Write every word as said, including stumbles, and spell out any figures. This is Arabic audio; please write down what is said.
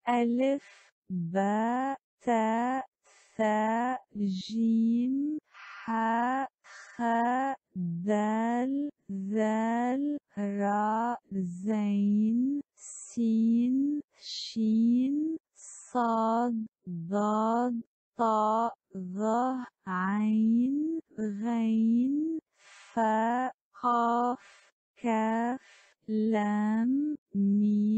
ألف باء تاء ثاء جيم حاء خاء دال ذال راء زين سين شين صاد ضاد طاء ظاء عين غين فاء قاف كاف لام ميم